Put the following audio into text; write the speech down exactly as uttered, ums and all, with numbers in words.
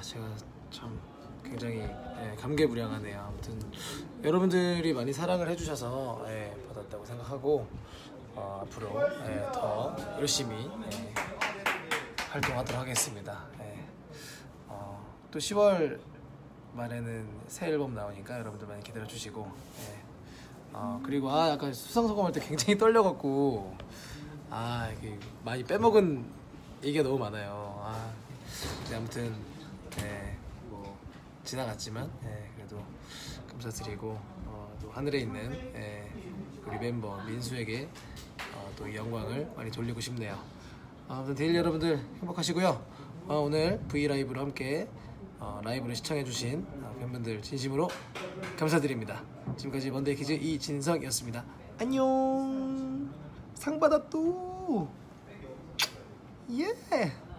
제가 참 굉장히 예, 감개무량하네요. 아무튼 여러분들이 많이 사랑을 해주셔서 예, 받았다고 생각하고 어, 앞으로 예, 더 열심히 예, 활동하도록 하겠습니다. 예. 어, 또 시월 말에는 새 앨범 나오니까 여러분들 많이 기다려 주시고 예. 어, 그리고 아 약간 수상소감할 때 굉장히 떨려갖고 아 이게 많이 빼먹은 얘기가 너무 많아요. 아, 근데 아무튼 예, 뭐 지나갔지만 예, 그래도 감사드리고 어, 또 하늘에 있는 예, 우리 멤버 민수에게 어, 또 이 영광을 많이 돌리고 싶네요. 어, 아무튼 데일리 여러분들 행복하시고요. 어, 오늘 브이라이브로 함께 어, 라이브를 시청해주신 어, 팬분들 진심으로 감사드립니다. 지금까지 먼데이키즈 이진성이었습니다. 안녕. 상 받았또. 예.